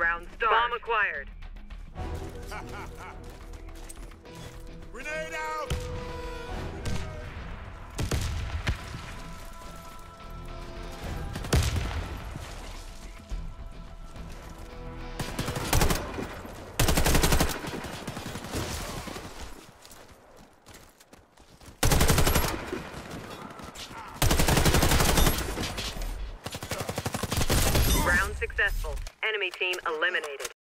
Round start. Bomb acquired. Grenade out! Round successful. Enemy team eliminated.